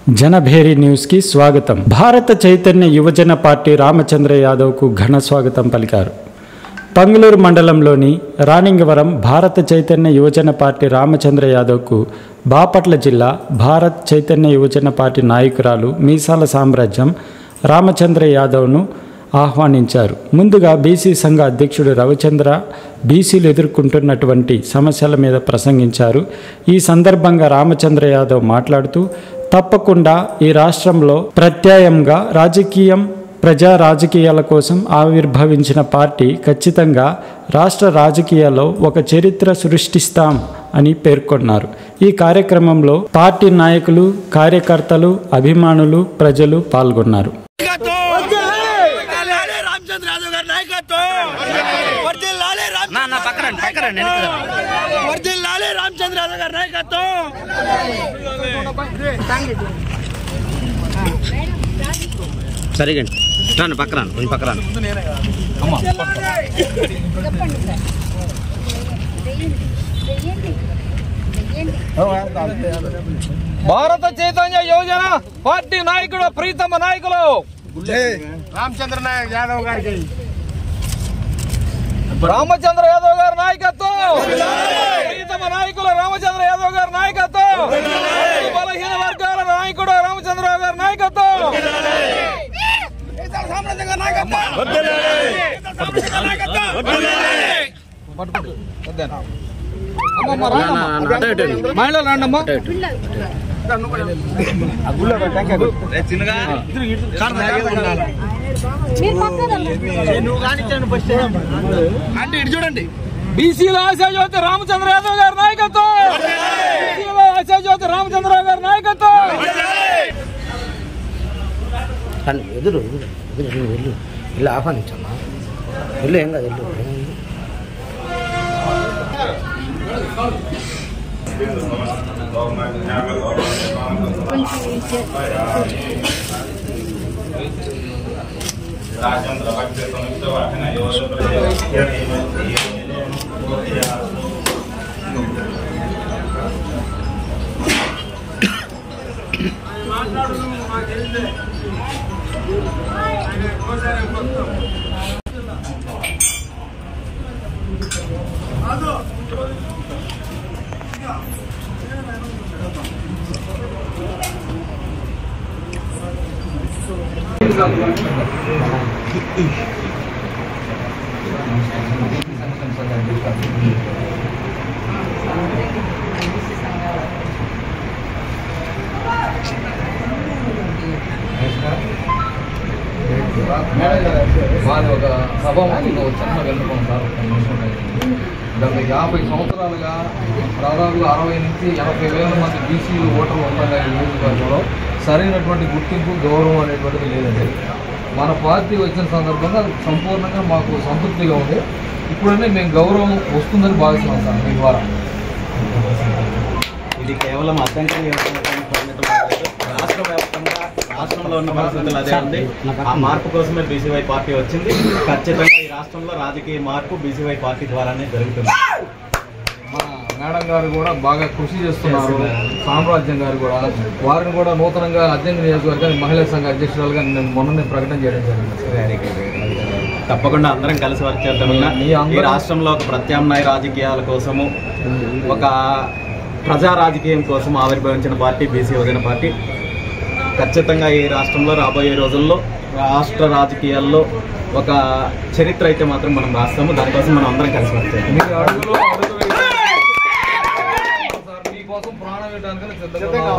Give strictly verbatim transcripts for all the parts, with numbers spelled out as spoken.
जनभेरी news की स्वागतम। Bharata Chaitanya Yuvajana party Ramachandra Yadav को घन स्वागतम पलिकाరు। पंगलूरु मंडलंलोनी रानिंगवरम भारत चैतन्य युवजन पार्टी रामचंद्र यादव को बापट्ल जिल्ला भारत चैतन्य युवजन पार्टी नायकुरालु మీసాల సామ్రాజ్యం రామచంద్ర యాదవ్ను ఆహ్వానించారు। ముందుగా బీసీ సంఘ అధ్యక్షుడు రవిచంద్ర బీసీలు ఎదుర్కొంటున్నటువంటి సమస్యల మీద ప్రసంగించారు। ఈ సందర్భంగా రామచంద్ర యాదవ్ మాట్లాడుతూ తప్పకుండా ఈ రాష్ట్రంలో ప్రత్యామ్నాయంగా రాజకీయం ప్రజా రాజకీయాల కోసం ఆవిర్భవించిన పార్టీ ఖచ్చితంగా రాష్ట్ర రాజకీయాల్లో ఒక చరిత్ర సృష్టిస్తాం అని పేర్కొన్నారు। ఈ కార్యక్రమంలో పార్టీ నాయకులు, కార్యకర్తలు, అభిమానులు, ప్రజలు పాల్గొన్నారు। సరిగండి రాను పక్కరాను కొంచెం పక్కరాను భారత చైతన్య యువజన పార్టీ నాయకుడు ప్రీతమ నాయకులు రామచంద్ర యాదవ్ గారికి రామచంద్ర యాదవ్ గారి నాయకత్వం, ప్రీతమ నాయకులు రామచంద్ర యాదవ్ గారి నాయకత్వం, బలహీన వర్గాల నాయకుడు రామచంద్ర గారి నాయకత్వం, మహిళలు రండమ్మా అంటే ఇటు చూడండి। బీసీలో ఆశాజ్యోతి రామచంద్ర యాదవ్ గారి నాయకత్వం, బీసీలో ఆశాజ్యోతి రామచంద్ర గారి నాయకత్వం। ఎదురు ఎదురు వెళ్ళు ఇల్లు ఆహ్వానించమ్మా, వెళ్ళు ఏం కాదు వెళ్ళు రాజేంద్ర భక్తి సంయుక్త వాహన వారి ఒక సభాముఖంగా చిన్న వెళ్ళుకోం సార్ గత యాభై సంవత్సరాలుగా దాదాపుగా అరవై నుంచి ఎనభై వేల మంది బీసీలు ఓటర్లు ఉండగా ఈ నియోజకవర్గంలో సరైనటువంటి గుర్తింపు, గౌరవం అనేటువంటిది లేదండి। మన పార్టీ వచ్చిన సందర్భంగా సంపూర్ణంగా మాకు సంతృప్తిగా ఉంది। ఇప్పుడనే మేము గౌరవం వస్తుందని భావిస్తున్నాం సార్ మీ ద్వారా। ఇది కేవలం అర్థంగా రాష్ట్ర వ్యాప్తంగా రాష్ట్రంలో ఉన్న పరిస్థితులు అదే ఉంది। ఆ మార్పు కోసమే బీసీవై పార్టీ వచ్చింది। ఖచ్చితంగా ఈ రాష్ట్రంలో రాజకీయ మార్పు బీసీవై పార్టీ ద్వారానే జరుగుతుంది। మా మేడం గారు కూడా బాగా కృషి చేస్తున్నారు, సామ్రాజ్యం గారు కూడా, వారిని కూడా నూతనంగా అధ్యయన నియోజకవర్గానికి మహిళా సంఘ అధ్యక్షురాలుగా నేను మొన్ననే ప్రకటన చేయడం జరిగింది। తప్పకుండా అందరం కలిసి వర్క్ చేద్దామన్నా ఈ రాష్ట్రంలో ఒక ప్రత్యామ్నాయ రాజకీయాల కోసము, ఒక ప్రజా రాజకీయం కోసం ఆవిర్భవించిన పార్టీ బీసీ యువజన పార్టీ। ఖచ్చితంగా ఈ రాష్ట్రంలో రాబోయే రోజుల్లో రాష్ట్ర రాజకీయాల్లో ఒక చరిత్ర అయితే మాత్రం మనం రాస్తాము। దానికోసం మనం అందరం కలిసి వర్క్ చేద్దాం। మీరు అడుగులో అడుగు మీకోసం ప్రాణం వేయడానికని సిద్ధంగా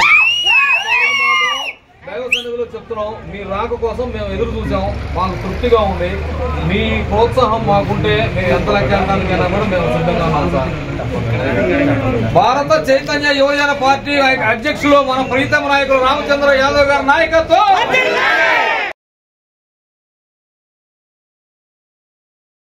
దైవ సన్నిధిలో చెప్తున్నాం। మీ రాక కోసం మేము ఎదురు చూసాం, మాకు తృప్తిగా ఉంది। మీ ప్రోత్సాహం మాకుంటే మేము ఎంత లెక్కడానికైనా కూడా మేము సిద్ధంగా ఉన్నాం సార్। భారత చైతన్య యువజన పార్టీ అధ్యక్షులు మన ప్రీతమ నాయకులు రామచంద్ర యాదవ్ గారి నాయకత్వం।